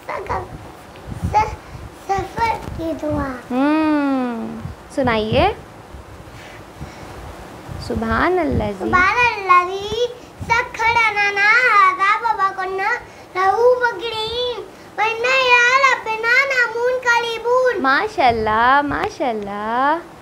सफर की दुआ। सुनाइए। सुभान अल्लाह जी। सुभान अल्लाह जी सखरा ना हादा बाबा कोन्ना रहू बगड़ीन वन्ना या रब्बना नामून करीबून। माशाल्लाह माशाल्लाह।